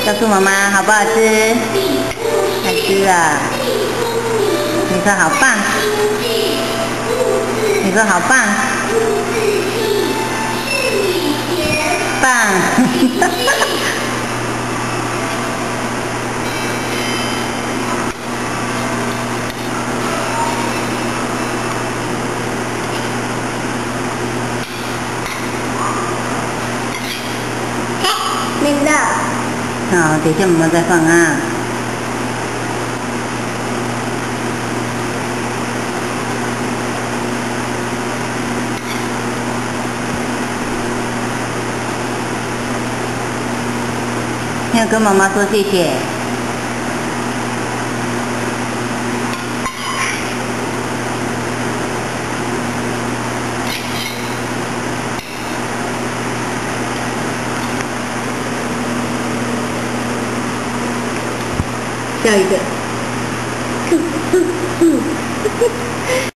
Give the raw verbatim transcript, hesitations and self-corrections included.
告诉妈妈好不好吃？好吃啊！你说好棒，你说好棒，棒！ 明的。 好，等一下妈妈再放啊。要跟妈妈说谢谢。笑一个。